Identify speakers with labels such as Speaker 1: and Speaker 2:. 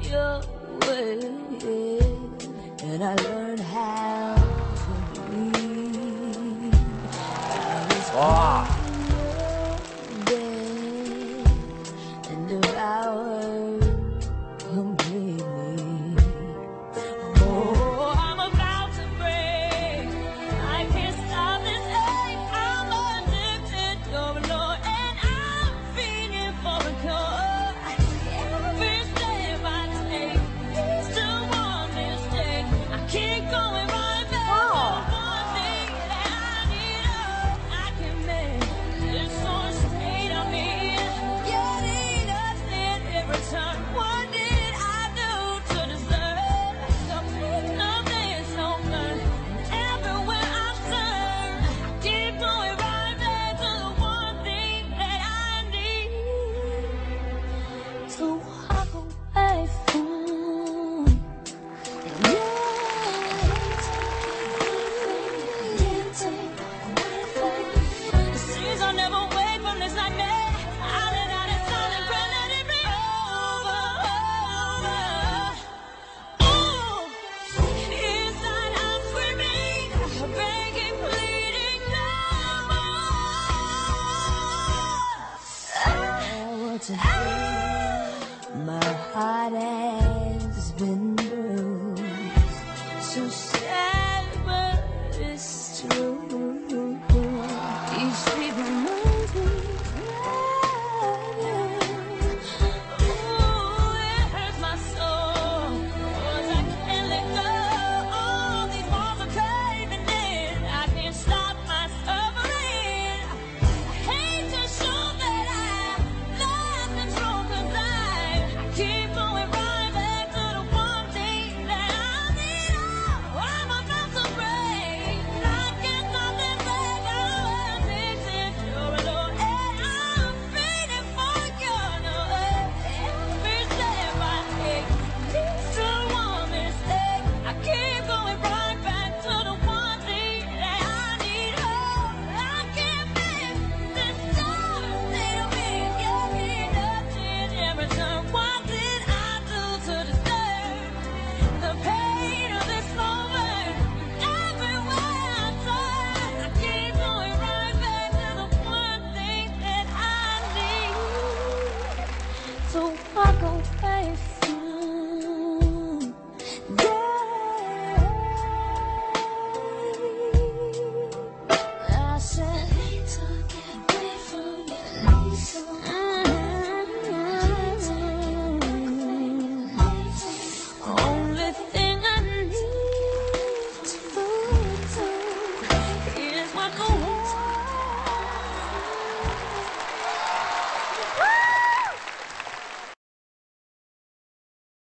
Speaker 1: your way, and I learned how to breathe.
Speaker 2: 와.
Speaker 1: And devour completely. Oh, I'm about to break. I can't stop this ache. I'm addicted, oh Lord, and I'm feeling for a cure. Every step I take leads to one mistake. I keep going right back to one thing that I need. I can make this sort of state I'm in. Getting nothing in return. What did I do to deserve something of this hunger? Everywhere I turn, I keep going right back to the one thing that I need to walk away from. It seems I'll never wake from this nightmare. I let out a silent prayer, let it be over. Ooh, inside I'm screaming, begging, pleading, no more. My heart has been bruised, so sad, but it's true. Each sleep reminds me, ooh, it hurts my soul, 'cause I can't let go. All these walls are caving in. I can't stop my suffering. I hate to show that I lost control, 'cause I keep going right back to the one thing that I need. Oh, I'm about to break. I can't stop this thing. I'm addicted to it all, and I'm feeding for you. No, every step I take leads to one mistake. I keep going right back to the one thing that I need. Oh, I can't miss this summer state of being getting nothing in return. What did I do to deserve the pain of this moment? Everywhere I turn, I keep going right back to the one thing that I need to walk away from. I said